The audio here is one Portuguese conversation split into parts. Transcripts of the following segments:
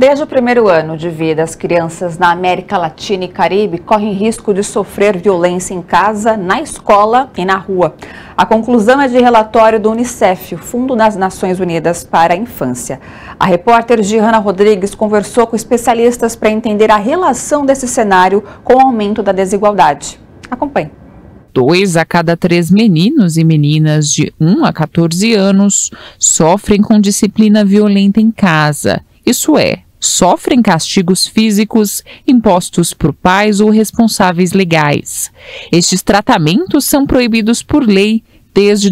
Desde o primeiro ano de vida, as crianças na América Latina e Caribe correm risco de sofrer violência em casa, na escola e na rua. A conclusão é de relatório do Unicef, o Fundo das Nações Unidas para a Infância. A repórter Gihanna Rodrigues conversou com especialistas para entender a relação desse cenário com o aumento da desigualdade. Acompanhe. 2 a cada 3 meninos e meninas de 1 a 14 anos sofrem com disciplina violenta em casa. Isso é, sofrem castigos físicos impostos por pais ou responsáveis legais. Estes tratamentos são proibidos por lei desde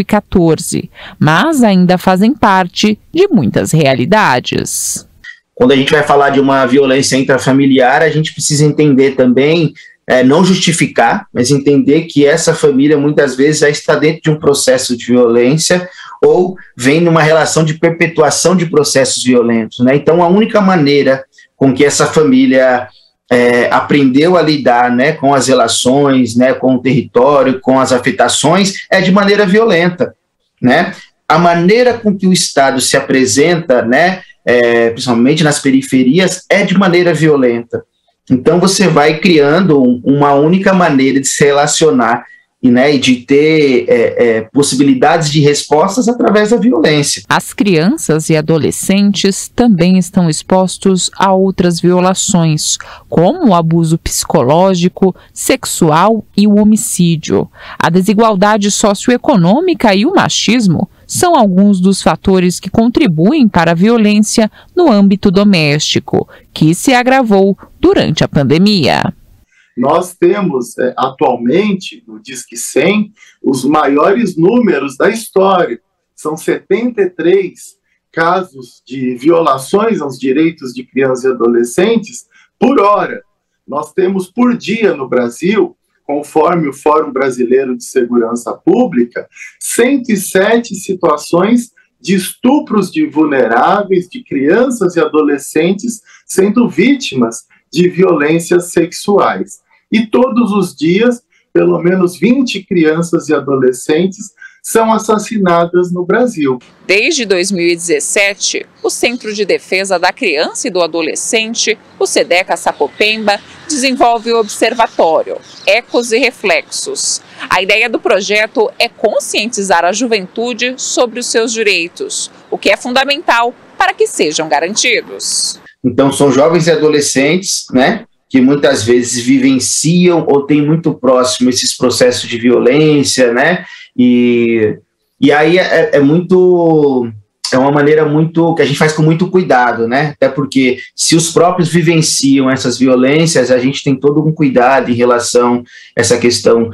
2014, mas ainda fazem parte de muitas realidades. Quando a gente vai falar de uma violência intrafamiliar, a gente precisa entender também, não justificar, mas entender que essa família muitas vezes já está dentro de um processo de violência ou vem numa relação de perpetuação de processos violentos, né? Então, a única maneira com que essa família aprendeu a lidar, né, com as relações, né, com o território, com as afetações, é de maneira violenta, né? A maneira com que o Estado se apresenta, né, principalmente nas periferias, é de maneira violenta. Então, você vai criando uma única maneira de se relacionar e de ter possibilidades de respostas através da violência. As crianças e adolescentes também estão expostos a outras violações, como o abuso psicológico, sexual e o homicídio. A desigualdade socioeconômica e o machismo são alguns dos fatores que contribuem para a violência no âmbito doméstico, que se agravou durante a pandemia. Nós temos atualmente, no Disque 100, os maiores números da história. São 73 casos de violações aos direitos de crianças e adolescentes por hora. Nós temos por dia no Brasil, conforme o Fórum Brasileiro de Segurança Pública, 107 situações de estupros de vulneráveis, de crianças e adolescentes sendo vítimas de violências sexuais. E todos os dias, pelo menos 20 crianças e adolescentes são assassinadas no Brasil. Desde 2017, o Centro de Defesa da Criança e do Adolescente, o SEDECA Sapopemba, desenvolve o observatório Ecos e Reflexos. A ideia do projeto é conscientizar a juventude sobre os seus direitos, o que é fundamental para que sejam garantidos. Então, são jovens e adolescentes, né, que muitas vezes vivenciam ou têm muito próximo esses processos de violência, né, e aí é uma maneira muito que a gente faz com muito cuidado, né, até porque se os próprios vivenciam essas violências, a gente tem todo um cuidado em relação a essa questão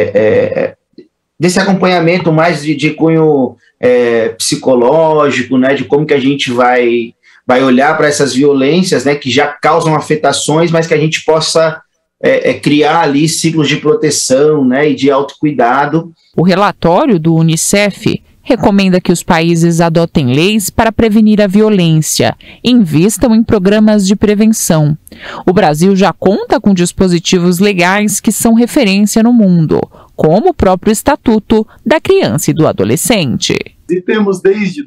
desse acompanhamento mais de cunho psicológico, né, de como que a gente vai olhar para essas violências, né, que já causam afetações, mas que a gente possa criar ali ciclos de proteção, né, e de autocuidado. O relatório do Unicef recomenda que os países adotem leis para prevenir a violência e invistam em programas de prevenção. O Brasil já conta com dispositivos legais que são referência no mundo, como o próprio Estatuto da Criança e do Adolescente. E temos desde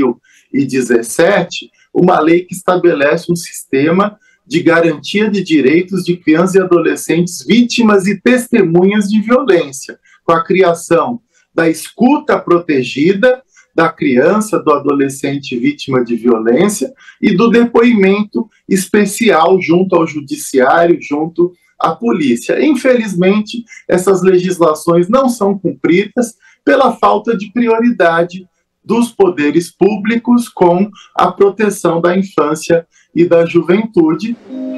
2017 uma lei que estabelece um sistema de garantia de direitos de crianças e adolescentes vítimas e testemunhas de violência, com a criação da escuta protegida da criança, do adolescente vítima de violência e do depoimento especial junto ao judiciário, junto à polícia. Infelizmente, essas legislações não são cumpridas pela falta de prioridade dos poderes públicos com a proteção da infância e da juventude.